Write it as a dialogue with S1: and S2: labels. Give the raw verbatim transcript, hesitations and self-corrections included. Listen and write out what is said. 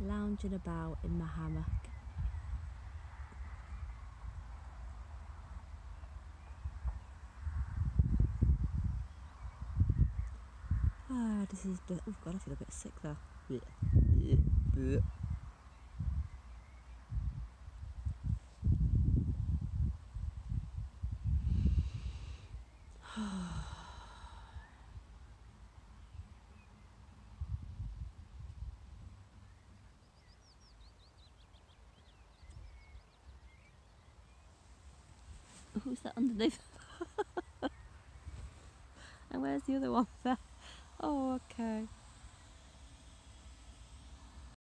S1: lounging about in my hammock. Ah, this is, oh god, I feel a bit sick though. Who's that underneath? And where's the other one there? Oh, okay.